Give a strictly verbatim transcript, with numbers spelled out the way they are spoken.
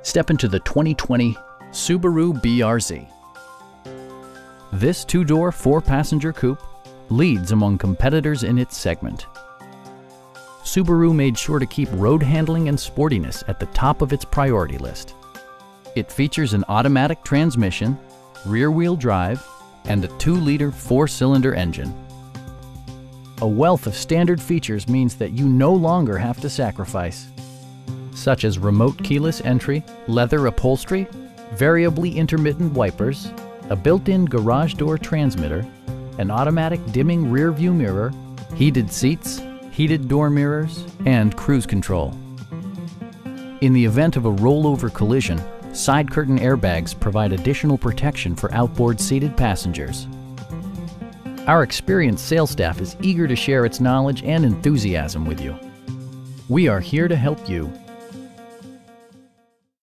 Step into the twenty twenty Subaru B R Z. This two-door, four-passenger coupe leads among competitors in its segment. Subaru made sure to keep road handling and sportiness at the top of its priority list. It features an automatic transmission, rear-wheel drive, and a two liter four-cylinder engine. A wealth of standard features means that you no longer have to sacrifice, such as remote keyless entry, leather upholstery, variably intermittent wipers, a built-in garage door transmitter, an automatic dimming rear view mirror, heated seats, heated door mirrors, and cruise control. In the event of a rollover collision, side curtain airbags provide additional protection for outboard seated passengers. Our experienced sales staff is eager to share its knowledge and enthusiasm with you. We are here to help you